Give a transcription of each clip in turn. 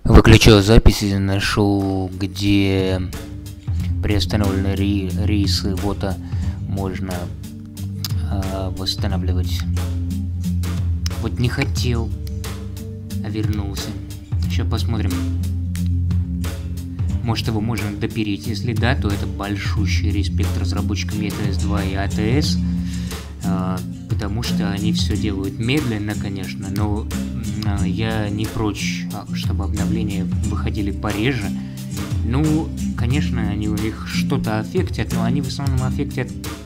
Выключил запись и нашел, где приостановлены рейсы бота можно восстанавливать. Вот не хотел, а вернулся. Сейчас посмотрим. Может, его можно допереть. Если да, то это большущий респект разработчикам ETS2 и ATS, потому что они все делают медленно, конечно, но я не прочь, чтобы обновления выходили пореже. Ну, конечно, они у них что-то аффектят, но они в основном аффектят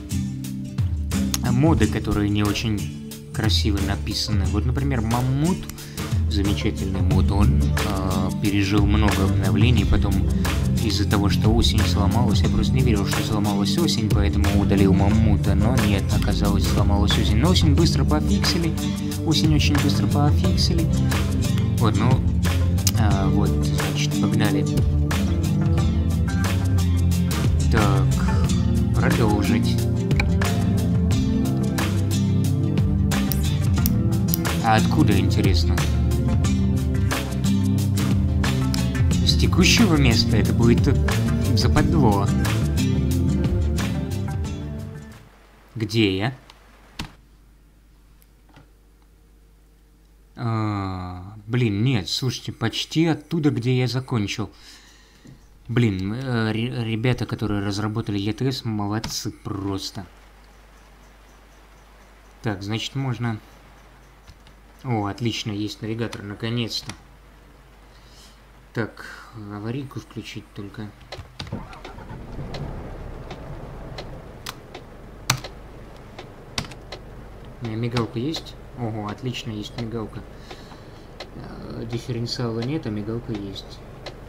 моды, которые не очень красиво написаны. Вот, например, Маммут, замечательный мод, он пережил много обновлений, потом из-за того, что осень сломалась, я просто не верил, что сломалась осень, поэтому удалил Маммута, но нет, оказалось, сломалась осень. Но осень быстро пофиксили, осень очень быстро пофиксили. Вот, ну, вот, значит, погнали. Так, продолжить. А откуда, интересно? С текущего места это будет западло. Где я? Блин, нет, слушайте, почти оттуда, где я закончил. Блин, ребята, которые разработали ETS, молодцы просто. Так, значит, можно... О, отлично, есть навигатор, наконец-то. Так, аварийку включить только. У меня мигалка есть? Ого, отлично, есть мигалка. Дифференциала нет, а мигалка есть.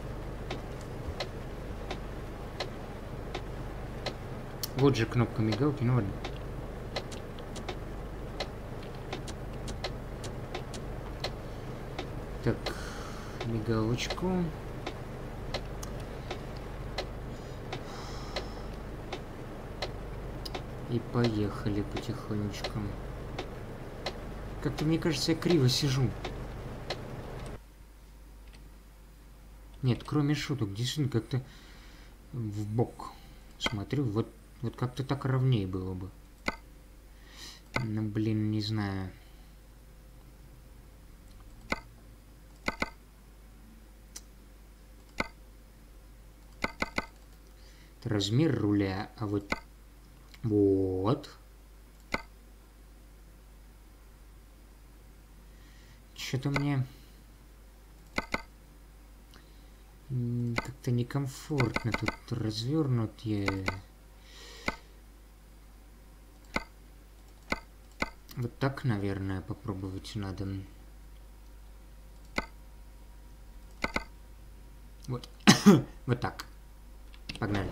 Вот же кнопка мигалки, ну ладно. Так, мигалочку. И поехали потихонечку. Как-то, мне кажется, я криво сижу. Нет, кроме шуток, действительно как-то в бок смотрю. Вот как-то так ровнее было бы. Ну, блин, не знаю. Размер руля, а вот... Вот. Что-то мне... Как-то некомфортно тут развернут я... Вот так, наверное, попробовать надо. Вот. Вот так. Погнали.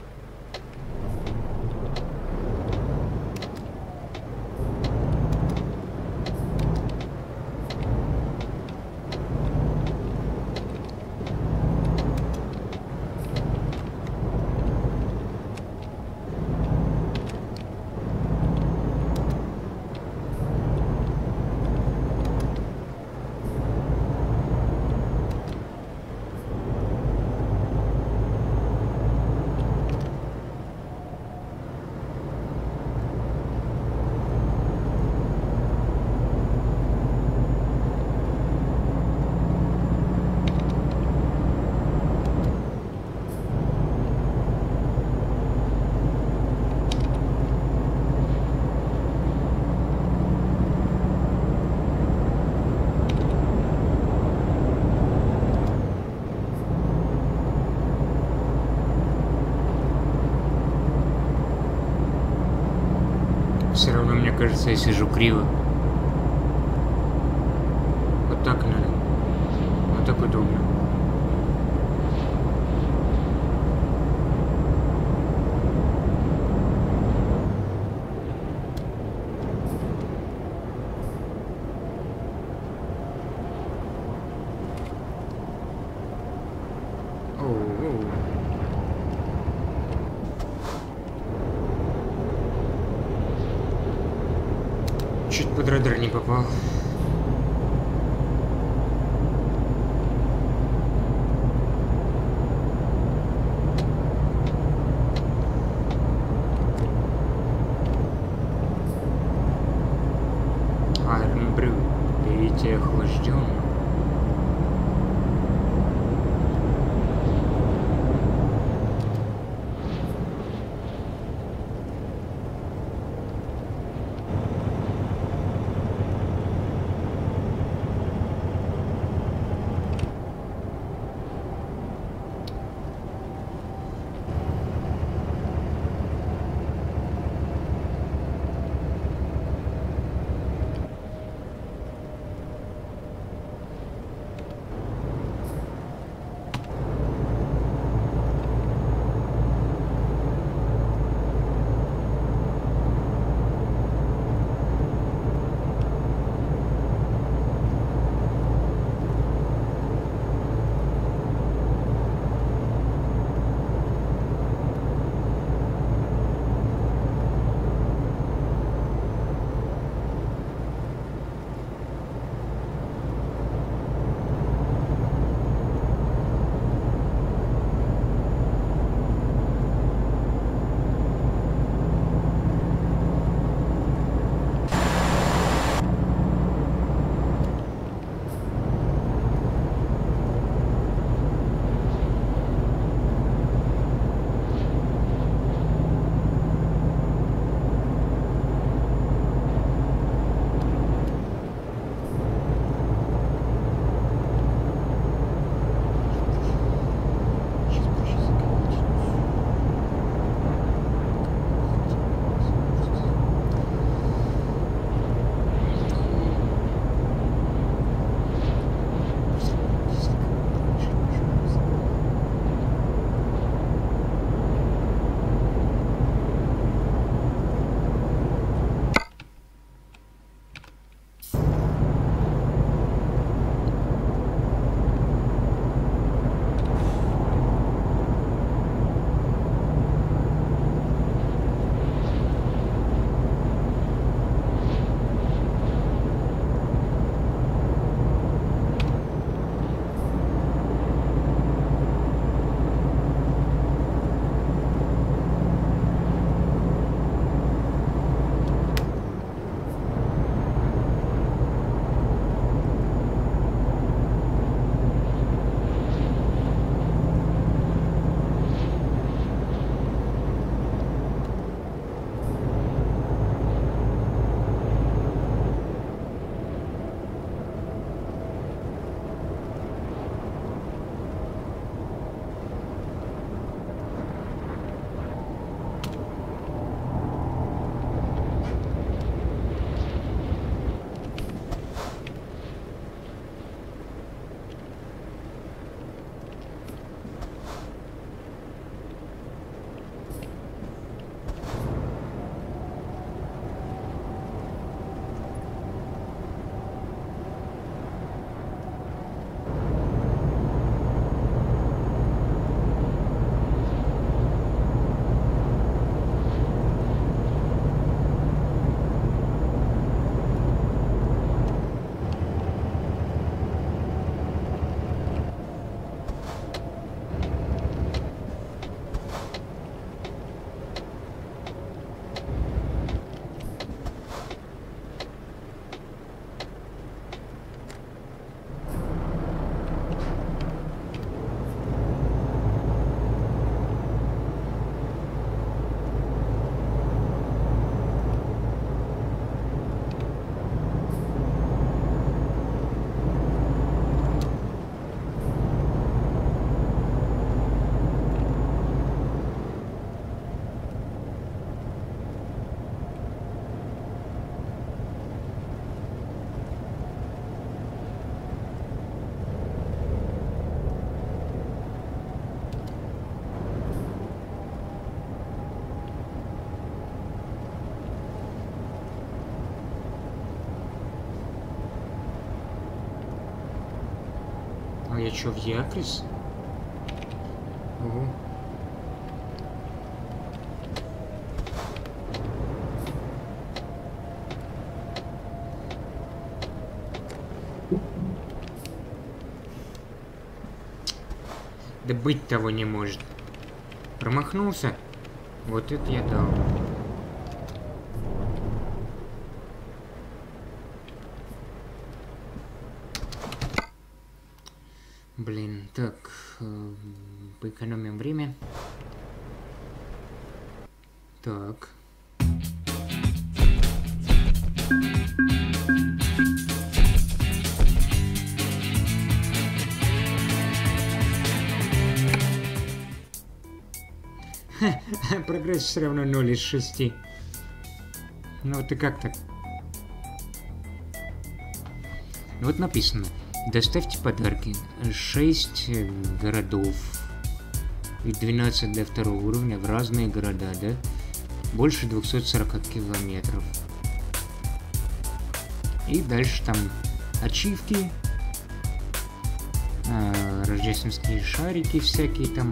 Все равно, мне кажется, я сижу криво. Вот так надо. Вот так удобно. Чуть под радар не попал. хотя и охлажден. А я чё, в Якрис? Ого. Да быть того не может. Промахнулся? Вот это я дал. Блин, так, поэкономим время. Так. Прогресс все равно 0 из 6. Ну вот и как так? Вот написано. Доставьте подарки. 6 городов и 12 для второго уровня в разные города, да? Больше 240 километров. И дальше там ачивки, рождественские шарики всякие там,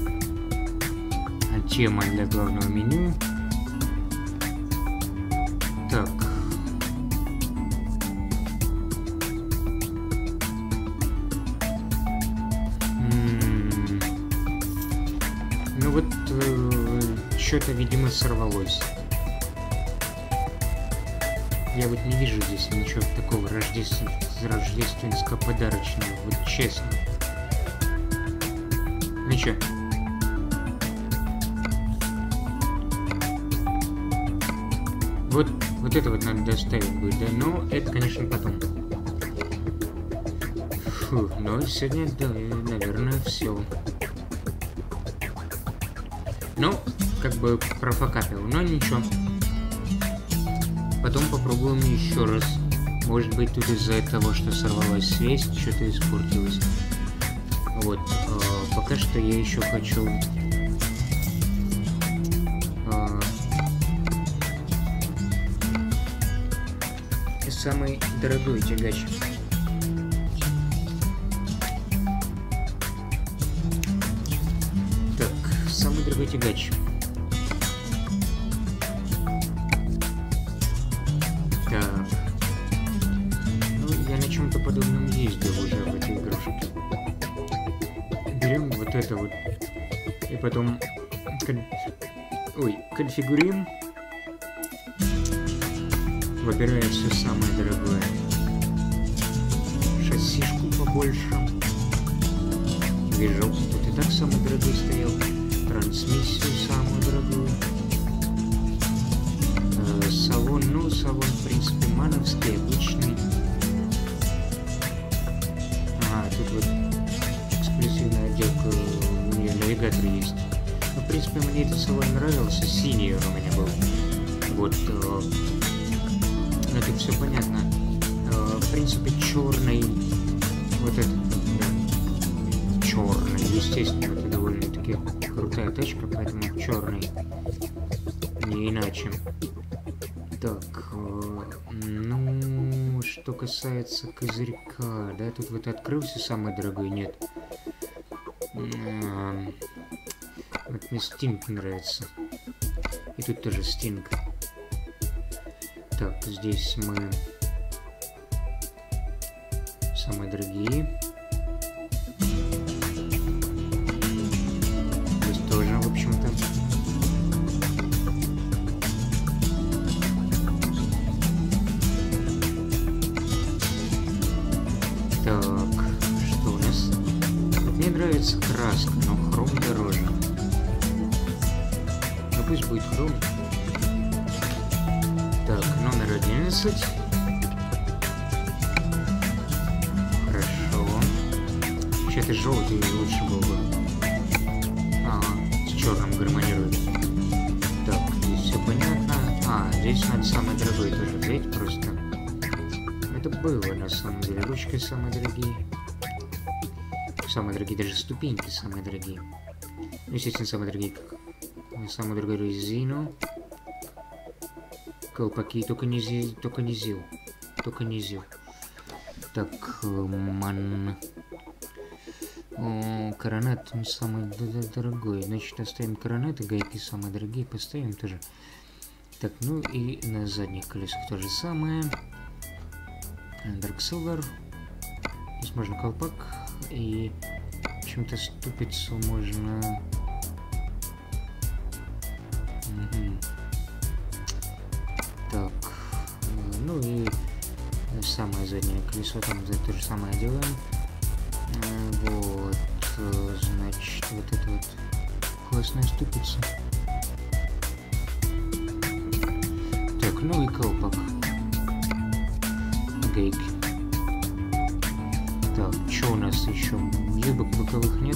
тема для главного меню. Так. Ну вот, что-то, видимо, сорвалось. Я вот не вижу здесь ничего такого рождественско-подарочного, вот честно. Ну чё? Вот это вот надо доставить будет, да? Но это, конечно, потом. Фу, ну сегодня, да, наверное, все. Ну, как бы профокапил, но ничего. Потом попробуем еще раз. Может быть, тут из-за того, что сорвалась связь, что-то испортилось. Вот, пока что я еще хочу... самый дорогой тягач. Так, самый дорогой тягач. Так. Ну, я на чем-то подобном ездил уже в этой игрушке. Берем вот это вот. И потом... конфигурируем. Выбираю все самое дорогое. Шассишку побольше. Движок тут и так самый дорогой стоял. Трансмиссию самую дорогую. Салон, ну салон в принципе мановский, обычный. Тут вот эксклюзивная отделка, у нее навигатор есть. Но, в принципе, мне этот салон нравился, синий он у меня был. Вот. Это все понятно. В принципе, черный, вот этот, да, черный, естественно, это довольно-таки крутая тачка, поэтому черный, не иначе. Так, ну, что касается козырька, да, тут вот открылся самый дорогой, нет. Вот мне Стинг нравится. И тут тоже Стинг. Так, здесь мы самые дорогие. Здесь тоже, в общем-то. Так, что у нас? Вот мне нравится краска, но хром дороже. Ну пусть будет хром. Так, номер 11. Хорошо. Вообще-то желтый лучше был бы. С черным гармонирует. Так, здесь все понятно. Здесь надо самый дорогой тоже взять просто. Это было на самом деле. Ручки самые дорогие. Самые дорогие, даже ступеньки самые дорогие. Ну, естественно, самые дорогие, как самую дорогую резину. Колпаки, только не зил. Так, коронет самый дорогой. Значит, оставим коронет и гайки самые дорогие. Поставим тоже. Так, ну и на задних колесах то же самое. Dark Silver. Здесь можно колпак. И почему-то ступицу можно... Так, ну и самое заднее колесо, там то же самое делаем. Вот, значит, вот это вот классная ступица. Так, ну и колпак. Гейки. Так, что у нас еще? Юбок боковых нет.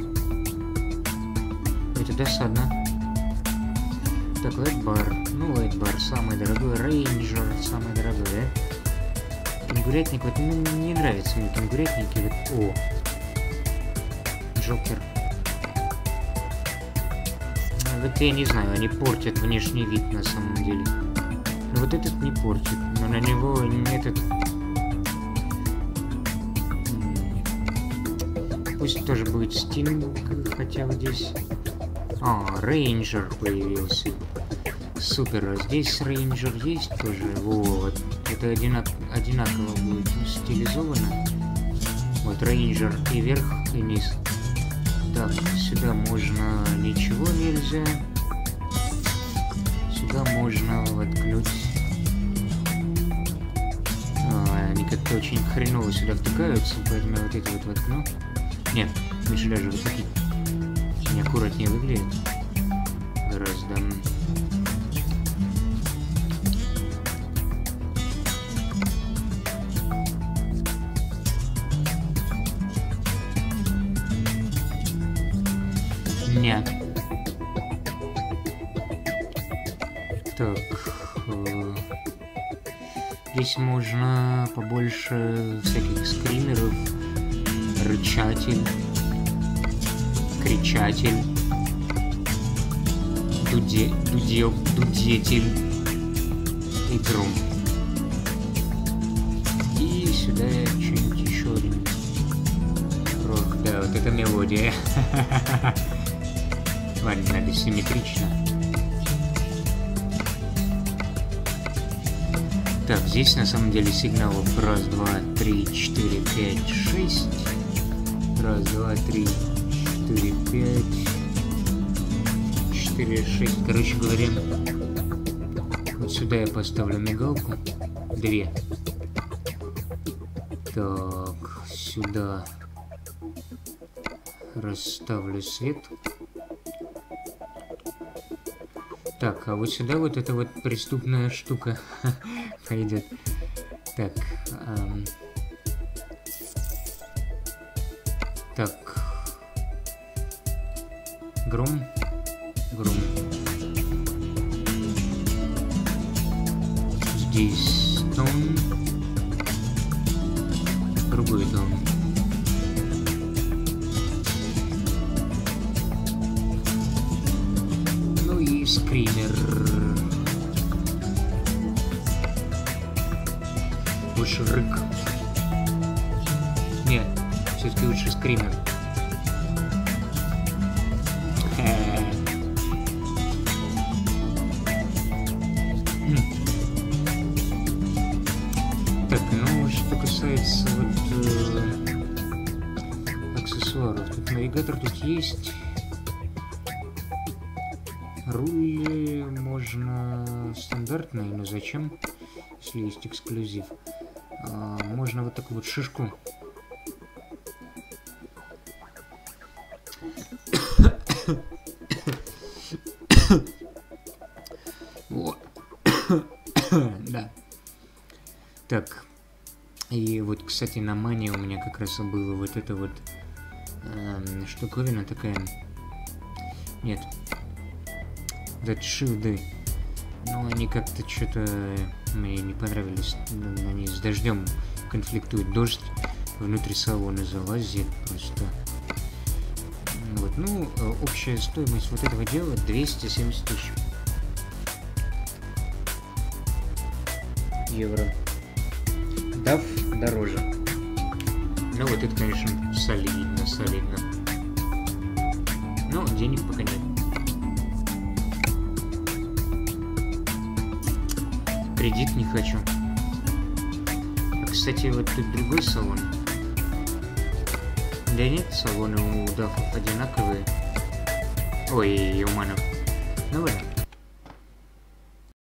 Это досадно. Так, лайтбар. Ну, лайтбар самый дорогой. Рейнджер самый дорогой, да? Кенгурятник. Вот ну, не нравятся мне кенгурятники. Вот. О! Джокер. Вот я не знаю, они портят внешний вид на самом деле. Но вот этот не портит. Но на него этот... Пусть тоже будет Стинг, хотя вот здесь... А, Рейнджер появился. Супер, а здесь Рейнджер есть тоже. Вот. Это одинаково будет стилизовано. Вот Рейнджер и вверх, и вниз. Так, сюда можно... Ничего нельзя. Сюда можно воткнуть... Они как-то очень хреново сюда втыкаются, поэтому я вот это вот воткну. Нет, лучше даже вот такие. Очень аккуратнее выглядит. Гораздо. Нет. Так. Здесь можно побольше всяких скримеров. Рычатель. Кричатель. Дудетель. И гром. И сюда что-нибудь еще один. Рок, да, вот эта мелодия. Ладно, надо симметрично. Так, здесь на самом деле сигналов 1, 2, 3, 4, 5, 6. 1, 2, 3, 4, 5, 4, 6. Короче говоря, вот сюда я поставлю мигалку. 2. Так, сюда расставлю свет. Так, а вот сюда вот эта вот преступная штука пойдет. Так. Так. Гром. Здесь тон. Другой тон. Ну и скример. Лучше рык. Нет, все-таки лучше скример. Так, ну что касается вот аксессуаров, тут навигатор тут есть. Руль можно стандартный, но зачем, если есть эксклюзив? Можно вот такую вот шишку. Да. Так. И вот, кстати, на мане у меня как раз было вот это вот штуковина такая. Нет. Вот шилды. Но они как-то что-то мне не понравились. Они с дождем конфликтуют. Дождь внутри салона залазит просто. Вот, ну, общая стоимость вот этого дела 270 тысяч евро. DAF дороже. Ну вот это, конечно, солидно. Но денег пока нет. Кредит не хочу. Кстати, вот тут другой салон. Да нет, салоны у дафов одинаковые. Ой, и у манов. Ну ладно.